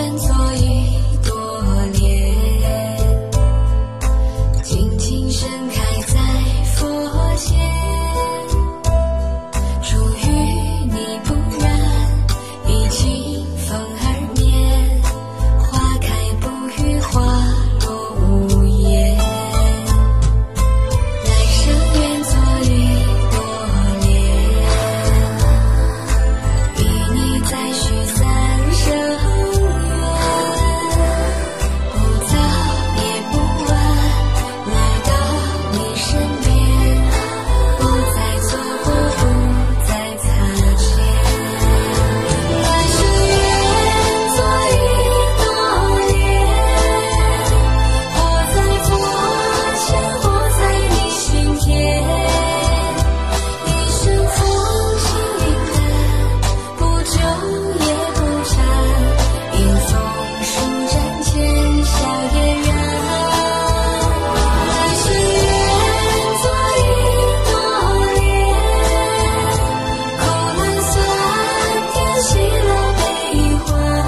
愿做一朵莲，静静盛开在佛前。出淤泥不染，已经风儿眠。花开不语，花落无言。来生愿做一朵莲，与你再续三生缘。不早也不晚，来到你身边，不再错过，不再擦肩。来生愿做一朵莲，活在佛前，活在你心田。一生风轻云淡，不久也不长，迎风舒展，浅笑嫣然。来生愿做一朵莲，苦辣酸甜，喜乐悲欢。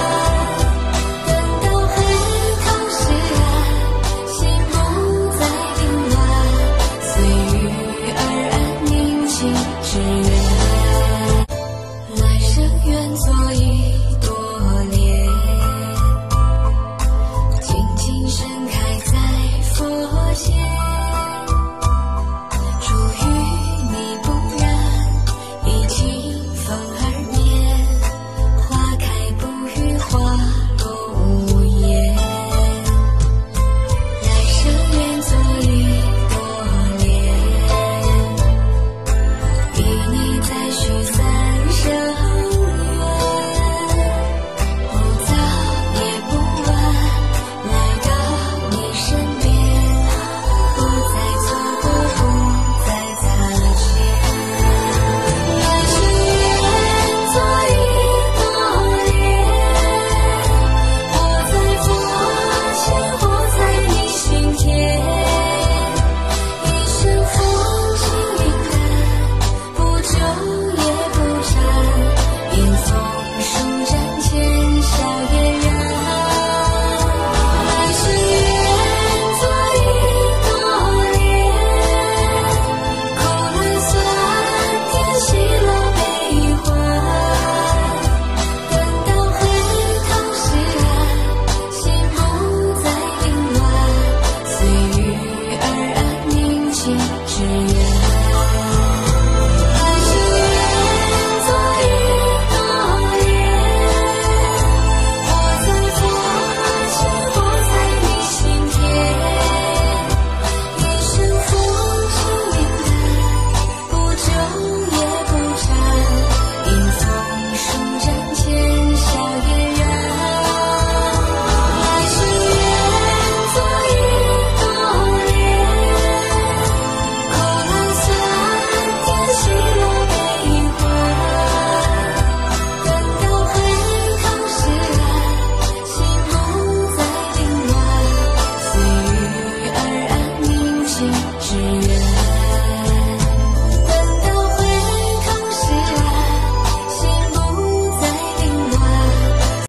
等到海棠释然，心不再凌乱，随遇而安，宁静致远。来生愿做一